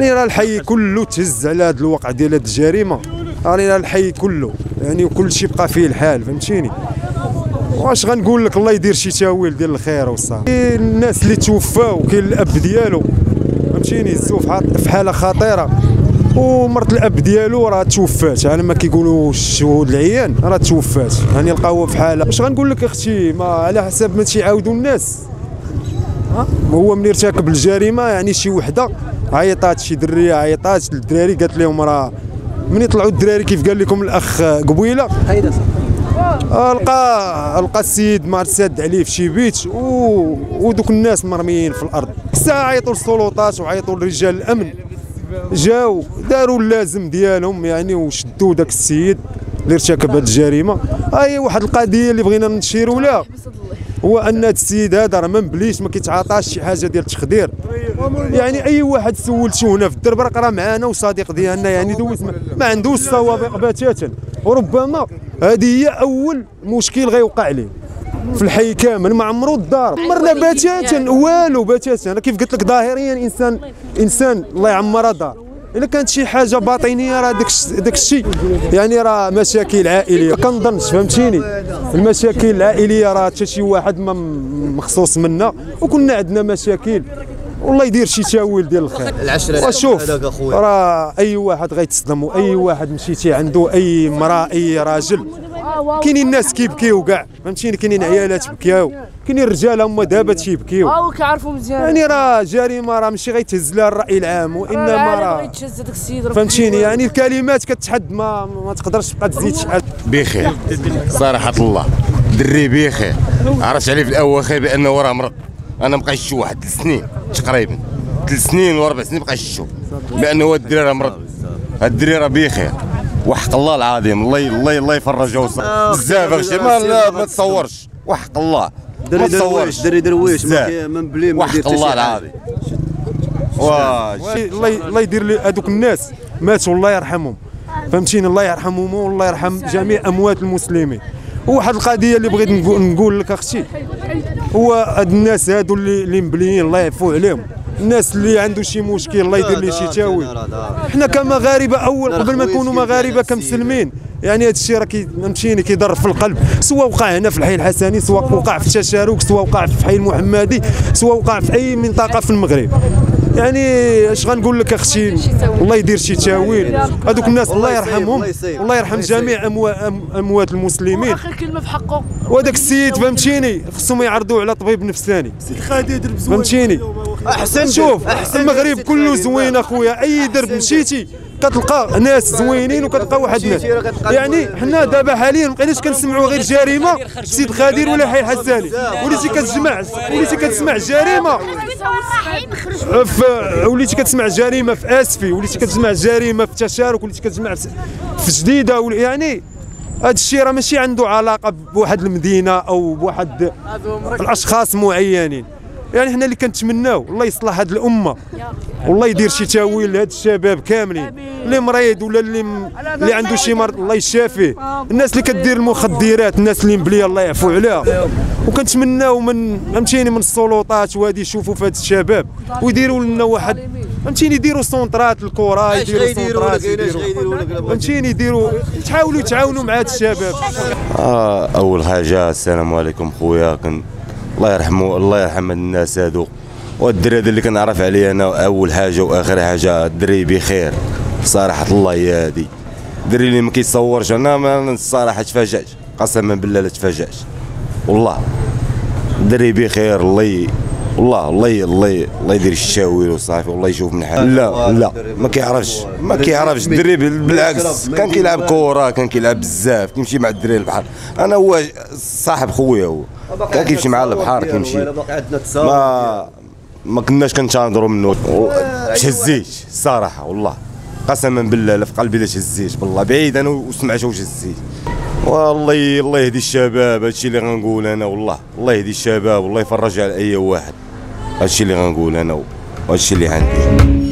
يعني راه الحي كله تهز على هذا الواقع ديال هذه الجريمه، راني راه الحي كله يعني وكل شيء بقى فيه الحال، فهمتيني. واش غنقول لك، الله يدير شي تاويل ديال الخير والصافي. الناس اللي توفاو كاين الاب ديالو فهمتيني هزوه في حاله خطيره، ومرت الاب ديالو راه توفات على ما كيقولوا الشهود العيان، راه توفات يعني لقاوها في حاله. واش غنقول لك اختي، ما على حسب ما تيعاودوا الناس. هو من ارتكب الجريمه يعني شي وحده عيطات، شي دريه عيطات للدراري قالت لهم راه ملي طلعوا الدراري كيف قال لكم الاخ قبيله لقى السيد مرصد عليه في شي بيت ودوك الناس مرميين في الارض. الساعه عيطوا للسلطات وعيطوا لرجال الامن، جاو داروا اللازم ديالهم يعني وشدوا داك السيد اللي ارتكب هذه الجريمه. هي واحد القضيه اللي بغينا نشيروا لها، هو ان هذا السيد هذا راه ما مبليش، ما كيتعاطاش شي حاجه ديال التخدير. يعني اي واحد سولتو هنا في الدربرق راه معانا وصديق ديالنا، يعني دوز ما عندوش سوابق بتاتا، وربما هذه هي اول مشكل غيوقع ليه في الحي كامل. ما عمرو الدار مرنا بتاتا والو بتاتا. انا كيف قلت لك ظاهريا انسان الله يعمرها دار. الا كانت شي حاجه باطنيه راه داك الشيء يعني راه مشاكل عائليه، كنظنش فهمتيني. المشاكل العائليه راه حتى شي واحد ما مخصوص منها، وكنا عندنا مشاكل والله يدير شي تاويل ديال الخير. وشوف راه اي واحد غيتصدم، واي واحد مشيتي عنده اي امراه اي راجل، كاينين الناس كيبكيو كاع فهمتيني، كاينين عيالات بكاو، كاينين الرجال هما دابا تيبكيو. كيعرفوا مزيان يعني راه جريمه راه ماشي غيتهز لها الراي العام، وانما راه فهمتيني يعني الكلمات كتحد ما تقدرش تبقى تزيد شحال. بخير صراحه الله، دري بخير. عرفت عليه في الاواخر بانه راه مرض. انا مابقاش نشوف واحد 3 سنين تقريبا، 3 سنين و4 سنين مابقاش نشوف بانه هاد الدري راه مرض. هاد الدري راه بخير وحق الله العظيم. الله يفرجه بزاف هادشي ما تصورش. وحق الله ما تصورش. دري درويش من بلي ما وحق الله العظيم. الله يدير لي هذوك الناس ماتوا الله يرحمهم فهمتيني، الله يرحمهم والله يرحم جميع اموات المسلمين. وواحد القضيه اللي بغيت نقول لك اختي، هو هاد الناس هادو اللي مبليين الله يعفو عليهم، الناس اللي عنده شي مشكل الله يدير ليه شي تاويل. حنا كمغاربه قبل ما نكونوا مغاربه كمسلمين يعني هذا الشيء راه فهمتيني كيضر في القلب، سواء وقع هنا في الحي الحسني، سواء وقع في التشارك، سواء وقع في الحي المحمدي، سواء وقع في اي منطقه في المغرب. يعني اش غنقول لك اختي، الله يدير شي تاويل هذوك الناس الله يرحمهم والله يرحم جميع اموات المسلمين. اخر كلمه في حقه. وهذاك السيد فهمتيني خصهم يعرضوه على طبيب نفساني فهمتيني. احسن شوف المغرب كله زوين اخويا، اي درب مشيتي كتلقى ناس زوينين وكتلقى واحد الناس. يعني حنا دابا حاليا مابقيناش كنسمعوا غير جريمه سيد خدير ولا حي الحساني، وليتي كتسمع جريمه وليتي كتسمع جريمه في اسفي، وليتي كتسمع جريمه في تشارك، وليتي كتسمع في جديده. يعني هذا الشيء راه ماشي عنده علاقه بواحد المدينه او بواحد الاشخاص معينين. يعني حنا اللي كنتمناو الله يصلح هذه الامه والله يدير شي تاويل لهاد الشباب كاملين، اللي مريض ولا اللي عنده شي مرض الله يشافيه، الناس اللي كدير المخدرات، الناس اللي مبليه الله يعفو عليها. وكنتمناو من فهمتيني من السلطات وهادي يشوفوا في هاد الشباب ويديروا لنا واحد فهمتيني، يديروا سونطرات الكره، يديروا سونطرات فهمتيني، يديروا تحاولوا يتعاونوا مع هاد الشباب. اول حاجه السلام عليكم خويا، الله يرحمه الله يرحم الناس هادو. والدري هذا اللي كنعرف عليه انا اول حاجه واخر حاجه، الدري بخير صراحه الله. هي هادي الدري اللي ما كيتصورش. انا الصراحه تفاجأت قسما بالله، لا تفاجأت والله. الدري بخير الله يدير الشاويل وصافي والله يشوف من حاله. لا ما كيعرفش الدري، بالعكس كان كيلعب كره، كان كيلعب بزاف، كيمشي مع الدري للبحر. انا هو صاحب خويا، هو كان كيمشي مع البحر، كيمشي ما كناش كنتناظروا منه. تهزيت الصراحه والله قسما بالله، لا في قلبي لا تهزيت بالله، بعيد انا وسمعت واش هزيت. والله الله يهدي الشباب، هادشي اللي غنقول انا والله. الله يهدي الشباب والله يفرج على اي واحد، هادشي اللي غنقول انا وهادشي اللي عندي.